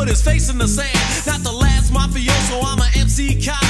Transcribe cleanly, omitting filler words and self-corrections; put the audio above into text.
put his face in the sand. Not the last mafioso, I'm a MC Kyle.